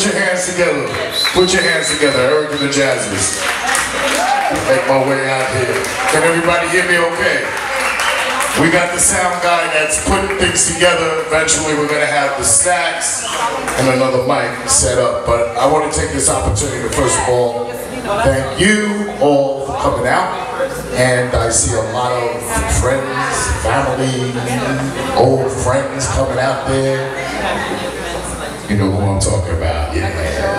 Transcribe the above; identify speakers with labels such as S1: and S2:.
S1: your hands together. Put your hands together, Eric and the Jazzers. Make my way out here. Can everybody hear me okay? We got the sound guy that's putting things together. Eventually we're going to have the stacks and another mic set up. But I want to take this opportunity to first of all thank you all for coming out. And I see a lot of friends, family, old friends coming out there. You know who I'm talking about, yeah.